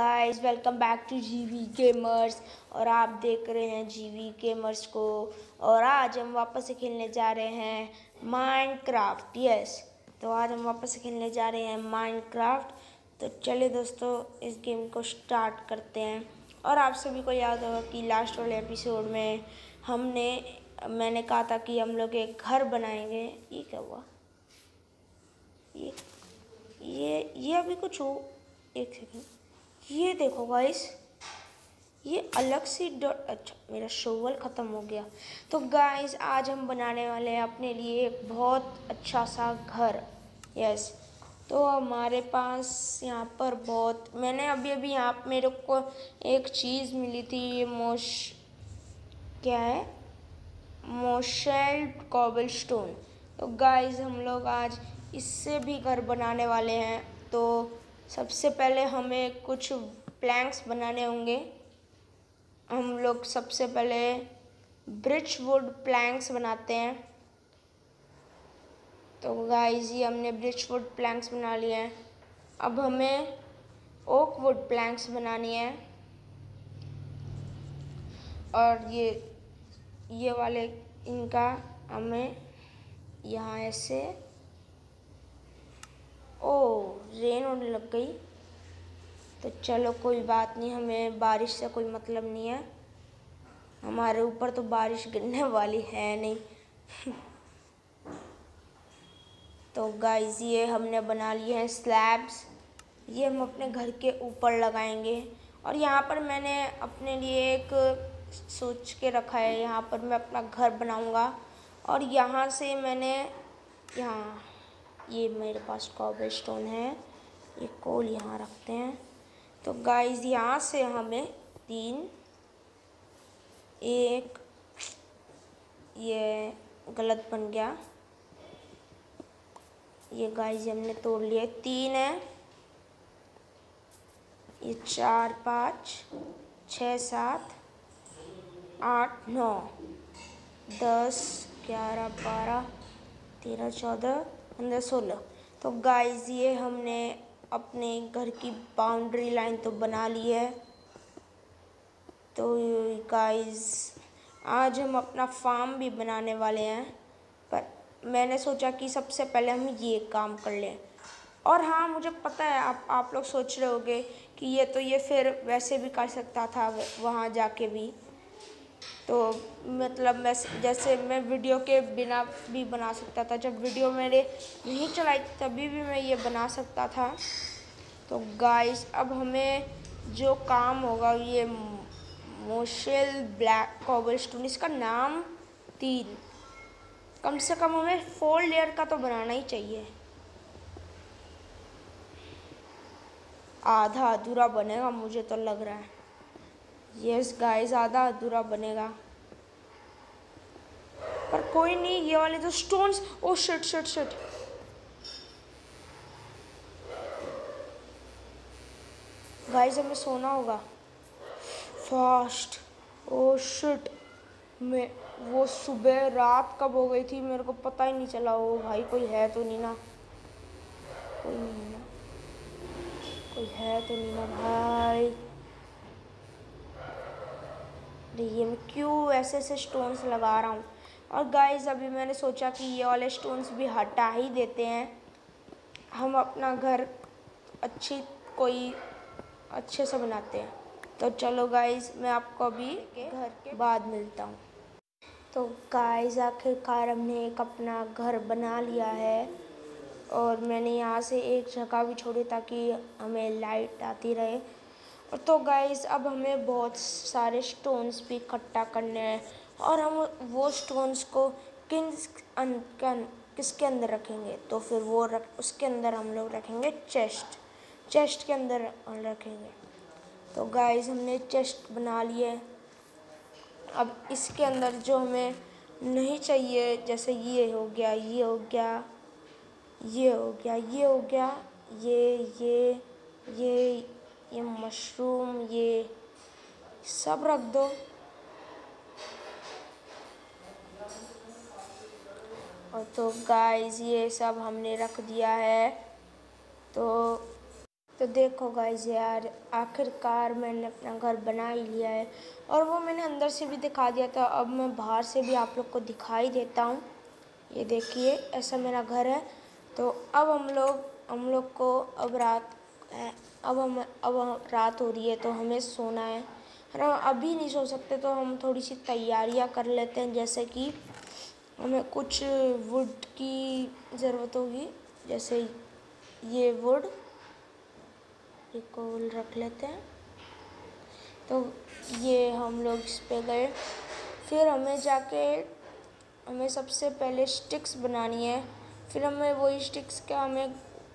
Guys, welcome back to GV gamers. और आप देख रहे हैं जीवी गेमर्स को। और आज हम वापस से खेलने जा रहे हैं माइनक्राफ्ट। यस, तो आज हम वापस से खेलने जा रहे हैं माइनक्राफ्ट। तो चलिए दोस्तों, इस गेम को स्टार्ट करते हैं। और आप सभी को याद होगा कि लास्ट वाले एपिसोड में मैंने कहा था कि हम लोग एक घर बनाएंगे। ये क्या हुआ? ये अभी कुछ हो। एक सेकेंड, ये देखो गाइस, ये अलग सी डॉट। अच्छा, मेरा शोवल ख़त्म हो गया। तो गाइस, आज हम बनाने वाले हैं अपने लिए एक बहुत अच्छा सा घर। यस, तो हमारे पास यहाँ पर मैंने अभी यहाँ मेरे को एक चीज़ मिली थी। ये क्या है? मोशेल्ड कॉबलस्टोन। तो गाइस, हम लोग आज इससे भी घर बनाने वाले हैं। तो सबसे पहले हमें कुछ प्लैंक्स बनाने होंगे। हम लोग सबसे पहले ब्रिच वुड प्लैंक्स बनाते हैं। तो गाइस, ये हमने ब्रिच वुड प्लैंक्स बना लिए हैं। अब हमें ओक वुड प्लैंक्स बनानी है। और ये वाले इनका हमें यहाँ ऐसे। रेन होने लग गई। तो चलो कोई बात नहीं, हमें बारिश से कोई मतलब नहीं है। हमारे ऊपर तो बारिश गिरने वाली है नहीं। तो गाइस, ये हमने बना लिए हैं स्लैब्स। ये हम अपने घर के ऊपर लगाएंगे। और यहाँ पर मैंने अपने लिए एक सोच के रखा है, यहाँ पर मैं अपना घर बनाऊँगा। और यहाँ से ये मेरे पास कॉबलस्टोन है, ये कोल यहाँ रखते हैं। तो गाइस, यहाँ से हमें ये गलत बन गया। ये गाइस हमने तोड़ लिए। 3 है, ये 4 5 6 7 8 9 10 11 12 13 14 15 16। तो गाइस, ये हमने अपने घर की बाउंड्री लाइन तो बना ली है। तो गाइस, आज हम अपना फार्म भी बनाने वाले हैं। पर मैंने सोचा कि सबसे पहले हम ये काम कर लें। और हाँ, मुझे पता है आप लोग सोच रहे होंगे कि ये फिर वैसे भी कर सकता था, वहाँ जाके भी। तो मतलब मैं वीडियो के बिना भी बना सकता था। जब वीडियो मैंने नहीं चलाई तभी भी मैं ये बना सकता था। तो गाइस, अब हमें जो काम होगा, ये मोशेल ब्लैक कॉबलस्टोन, इसका नाम 3, कम से कम हमें 4 लेयर का तो बनाना ही चाहिए। आधा अधूरा बनेगा मुझे तो लग रहा है। यस गाइस, आधा अधूरा बनेगा, पर कोई नहीं। ये वाले तो stones, oh shit shit shit. Guys, हमें सोना होगा फास्ट। ओ शिट, वो सुबह रात कब हो गई थी मेरे को पता ही नहीं चला। ओ भाई, कोई है तो नहीं ना? कोई नहीं ना? कोई है तो नहीं ना भाई? ये मैं क्यों ऐसे स्टोन्स लगा रहा हूँ? और गाइस, अभी मैंने सोचा कि ये वाले स्टोन्स भी हटा ही देते हैं। हम अपना घर अच्छे से बनाते हैं। तो चलो गाइस, मैं आपको अभी घर के बाद मिलता हूँ। तो गाइस, आखिरकार हमने एक अपना घर बना लिया है। और मैंने यहाँ से एक जगह भी छोड़ी ताकि हमें लाइट आती रहे। और तो गाइस, अब हमें बहुत सारे स्टोन्स भी इकट्ठा करने हैं। और हम वो स्टोन्स को किसके अंदर रखेंगे? तो फिर उसके अंदर हम लोग रखेंगे चेस्ट के अंदर रखेंगे। तो गाइस, हमने चेस्ट बना लिए। अब इसके अंदर जो हमें नहीं चाहिए, जैसे ये हो गया, ये हो गया, ये हो गया, ये हो गया, ये मशरूम, ये सब रख दो। और तो गाइस, ये सब हमने रख दिया है। तो तो देखो गाइज यार, आखिरकार मैंने अपना घर बना ही लिया है, और वो मैंने अंदर से भी दिखा दिया था। अब मैं बाहर से भी आप लोग को दिखाई देता हूँ। ये देखिए, ऐसा मेरा घर है। तो अब हम लोग को अब रात है। अब रात हो रही है, तो हमें सोना है। और हम अभी नहीं सो सकते, तो हम थोड़ी सी तैयारियां कर लेते हैं। जैसे कि हमें कुछ वुड की ज़रूरत होगी, जैसे ये वुड, ये कोल रख लेते हैं। तो ये हम लोग इस पे गए। फिर हमें सबसे पहले स्टिक्स बनानी है। फिर हमें वही स्टिक्स का हमें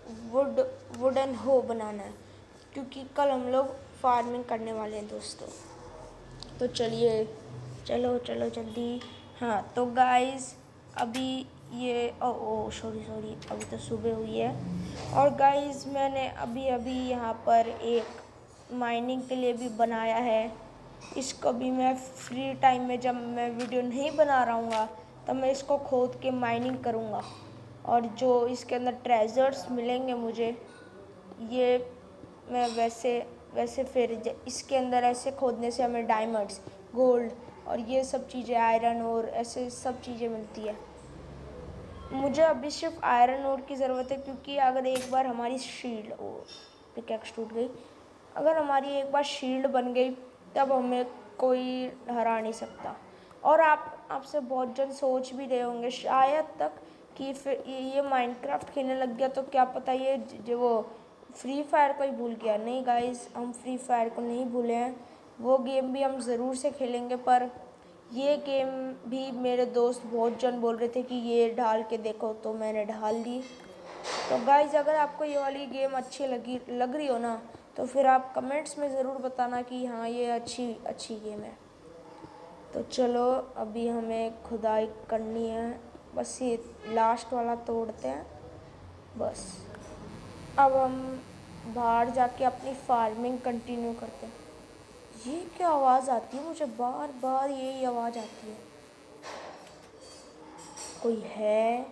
वुडन हो बनाना है, क्योंकि कल हम लोग फार्मिंग करने वाले हैं दोस्तों। तो चलिए, चलो चलो जल्दी। हाँ तो गाइस, अभी ये ओ सॉरी, अभी तो सुबह हुई है। और गाइस, मैंने अभी अभी यहाँ पर एक माइनिंग के लिए भी बनाया है। इसको भी मैं फ्री टाइम में, जब मैं वीडियो नहीं बना रहा हूँगा, तब मैं इसको खोद के माइनिंग करूँगा। और जो इसके अंदर ट्रेजर्स मिलेंगे मुझे, ये मैं वैसे फिर इसके अंदर ऐसे खोदने से हमें डायमंड्स, गोल्ड और ये सब चीज़ें, आयरन और ऐसे सब चीज़ें मिलती है। मुझे अभी सिर्फ आयरन ओर की ज़रूरत है, क्योंकि अगर एक बार हमारी शील्ड, ओ पिकैक्स टूट गई, अगर हमारी एक बार शील्ड बन गई, तब हमें कोई हरा नहीं सकता। और आपसे बहुत जन सोच भी रहे होंगे शायद तक कि फिर ये माइनक्राफ्ट खेलने लग गया, तो क्या पता ये जो वो फ्री फायर को ही भूल गया। नहीं गाइस, हम फ्री फायर को नहीं भूले हैं। वो गेम भी हम ज़रूर से खेलेंगे, पर ये गेम भी मेरे दोस्त बहुत जन बोल रहे थे कि ये ढाल के देखो, तो मैंने ढाल ली। तो गाइज, अगर आपको ये वाली गेम अच्छी लग रही हो ना, तो फिर आप कमेंट्स में ज़रूर बताना कि हाँ ये अच्छी गेम है। तो चलो, अभी हमें खुदाई करनी है। बस ये लास्ट वाला तोड़ते हैं बस। अब हम बाहर जाके अपनी फार्मिंग कंटिन्यू करते हैं। ये क्या आवाज़ आती है? मुझे बार बार यही आवाज़ आती है। कोई है?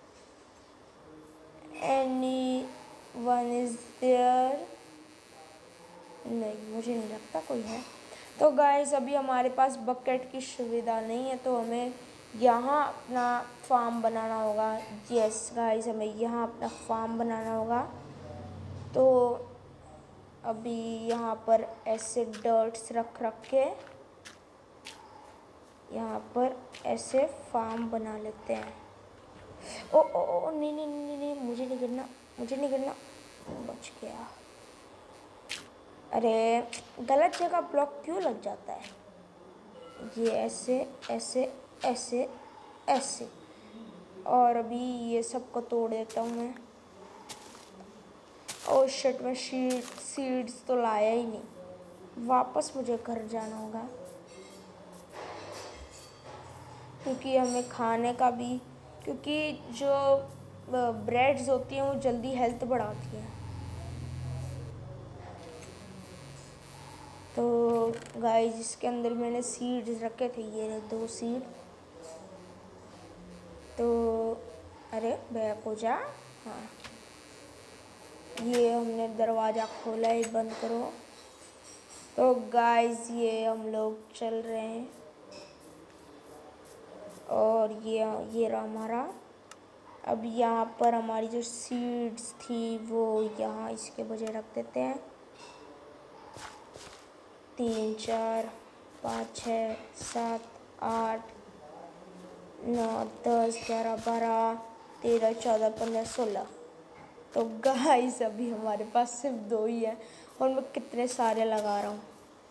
Anyone is there? नहीं, मुझे नहीं लगता कोई है। तो गाइस, अभी हमारे पास बकेट की सुविधा नहीं है, तो हमें यहाँ अपना फार्म बनाना होगा। यस गाइस, हमें यहाँ अपना फार्म बनाना होगा। तो अभी यहाँ पर ऐसे डर्ट्स रख के यहाँ पर ऐसे फार्म बना लेते हैं। ओ नहीं नहीं नहीं नहीं, मुझे नहीं गिरना, बच गया। अरे, गलत जगह ब्लॉक क्यों लग जाता है? ये ऐसे ऐसे ऐसे ऐसे, और अभी ये सब को तोड़ देता हूँ मैं। ओह शिट, मैं सीड्स तो लाया ही नहीं। वापस मुझे घर जाना होगा, क्योंकि हमें खाने का भी, क्योंकि जो ब्रेड्स होती हैं वो जल्दी हेल्थ बढ़ाती हैं। तो गाइस, इसके अंदर मैंने सीड्स रखे थे, ये 2 सीड। तो अरे बैक हो जा। हाँ, ये हमने दरवाज़ा खोला ही, बंद करो। तो गाइस, ये हम लोग चल रहे हैं, और ये रहा हमारा। अब यहाँ पर हमारी जो सीड्स थी वो यहाँ इसके बजाय रख देते हैं। 3 4 5 6 7 8 9 10 11 12 13 14 15 16। तो गाइस, अभी हमारे पास सिर्फ 2 ही है, और मैं कितने सारे लगा रहा हूँ।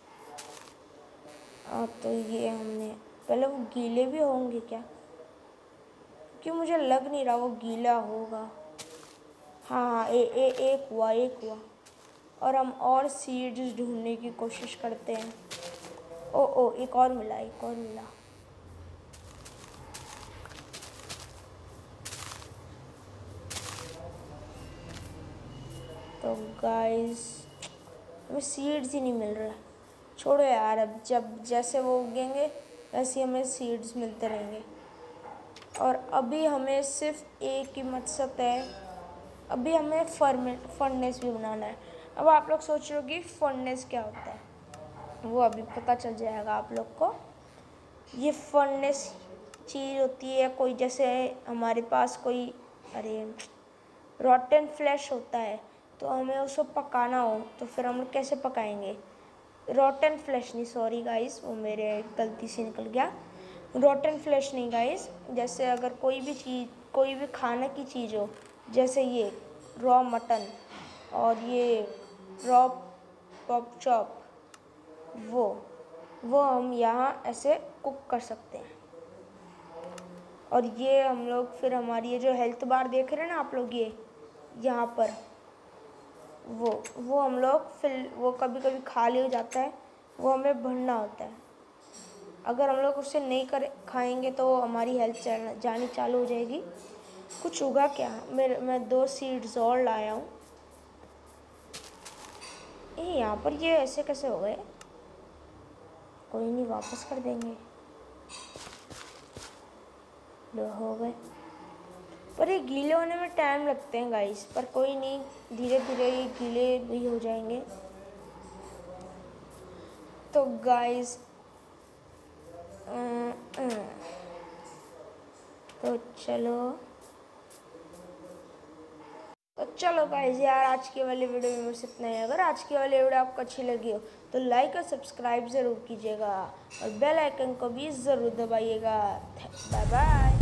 तो ये हमने पहले, वो गीले भी होंगे क्या? क्यों मुझे लग नहीं रहा वो गीला होगा। हाँ, एक हुआ। और हम और सीड्स ढूंढने की कोशिश करते हैं। ओ एक और मिला। तो गाइस, हमें सीड्स ही नहीं मिल रहा। छोड़ो यार, अब जब जैसे वो उगेंगे वैसे हमें सीड्स मिलते रहेंगे। और अभी हमें सिर्फ एक ही मकसद है, अभी हमें फर्नेस भी बनाना है। अब आप लोग सोच रहे हो कि फर्नेस क्या होता है, वो अभी पता चल जाएगा आप लोग को। ये फर्नेस चीज़ होती है कोई, जैसे हमारे पास कोई रॉटन फ्लैश होता है, तो हमें उसको पकाना हो तो फिर हम लोग कैसे पकाएंगे? रॉटन फ्लैश नहीं, सॉरी गाइस, वो मेरे गलती से निकल गया। रॉटन फ्लैश नहीं गाइस, जैसे अगर कोई भी चीज़, कोई भी खाने की चीज़ हो, जैसे ये रॉ मटन और ये रॉ पॉप चॉप, वो हम यहाँ ऐसे कुक कर सकते हैं। और ये हम लोग फिर हमारी ये जो हेल्थ बार देख रहे हैं ना आप लोग, ये यहाँ पर वो हम लोग फिर वो कभी कभी खाली हो जाता है, वो हमें भरना होता है। अगर हम लोग उससे नहीं खाएंगे तो हमारी हेल्थ जानी चालू हो जाएगी। कुछ होगा क्या? मैं 2 सीड्स और लाया हूँ। यहाँ पर ये ऐसे कैसे हो गए? कोई नहीं, वापस कर देंगे। लो, हो गए। पर ये गीले होने में टाइम लगते हैं गाइस, पर कोई नहीं, धीरे धीरे ये गीले भी हो जाएंगे। तो गाइस तो चलो गाइस यार, आज की वाली वीडियो में बस इतना ही। अगर आज की वाली वीडियो आपको अच्छी लगी हो तो लाइक और सब्सक्राइब ज़रूर कीजिएगा और बेल आइकन को भी ज़रूर दबाइएगा। Bye bye.